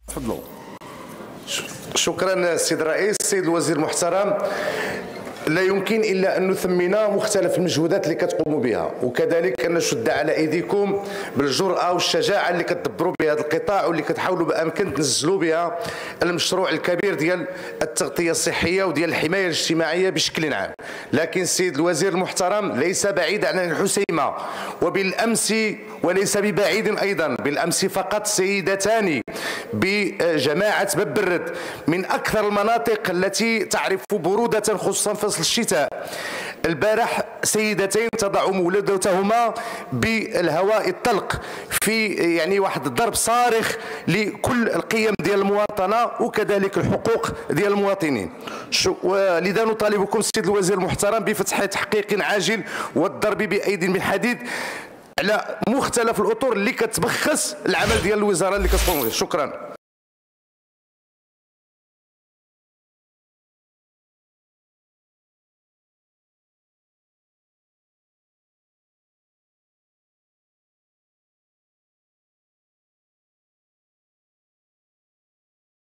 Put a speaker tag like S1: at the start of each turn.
S1: تفضلوا. شكرا السيد الرئيس. السيد الوزير المحترم، لا يمكن الا ان نثمن مختلف المجهودات اللي كتقوموا بها، وكذلك ان نشد على ايديكم بالجرأه والشجاعه اللي كتدبروا بها هذا القطاع، واللي كتحاولوا بامكن تنزلوا بها المشروع الكبير ديال التغطيه الصحيه وديال الحمايه الاجتماعيه بشكل عام. لكن السيد الوزير المحترم ليس بعيد عن الحسيمه، وبالامس وليس ببعيد ايضا، بالامس فقط سيدتان بجماعه باب برد من اكثر المناطق التي تعرف بروده خصوصا فصل الشتاء. البارح سيدتين تضع مولدتهما بالهواء الطلق في يعني واحد الضرب صارخ لكل القيم ديال المواطنه وكذلك الحقوق ديال المواطنين. ولذا نطالبكم السيد الوزير المحترم بفتح تحقيق عاجل والضرب بايدي من حديد على مختلف الاطر اللي كتبخس العمل ديال الوزاره اللي كتقوم به. شكرا.